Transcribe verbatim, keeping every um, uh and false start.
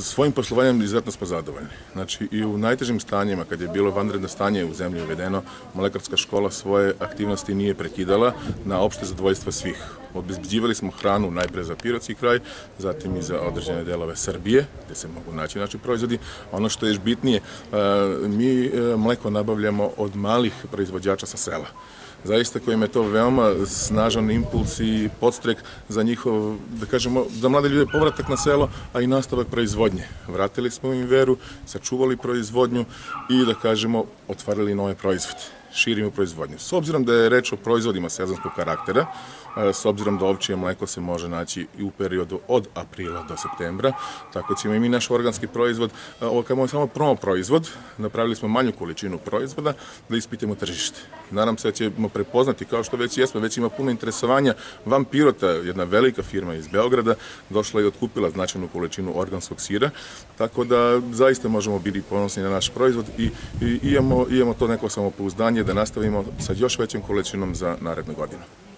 Svojim poslovanjem izuzetno smo zadovoljni. Znači i u najtežim stanjima, kad je bilo vanredno stanje u zemlji uvedeno, mlekarska škola svoje aktivnosti nije prekidala na opšte zadovoljstvo svih. Obezbeđivali smo hranu najpre za pirotski kraj, zatim i za određene delove Srbije, gde se mogu naći naši proizvodi. Ono što je još bitnije, mi mleko nabavljamo od malih proizvođača sa sela. Zaista kojim je to veoma snažan impuls i podstrek za njihov, da kažemo, za mlade ljude povratak na selo, a i nastavak proizvodnje. Vratili smo im veru, sačuvali proizvodnju i, da kažemo, otvarili nove proizvode. Širimo proizvodnju. S obzirom da je reč o proizvodima sezonskog karaktera, s obzirom da ovčje mleko se može naći i u periodu od aprila do septembra, tako ćemo i mi naš organski proizvod, ovo kao samo promo proizvod, napravili smo manju količinu proizvoda da ispitamo tržište. Nadam se da ćemo prepoznati, kao što već jesmo, već ima puno interesovanja. Van Pirota, jedna velika firma iz Beograda, došla i otkupila značajnu količinu organskog sira, tako da zaista možemo biti ponosni na naš proizvod i, i imamo, imamo to neko samopouzdanje da nastavimo sa još većom količinom za narednu godinu.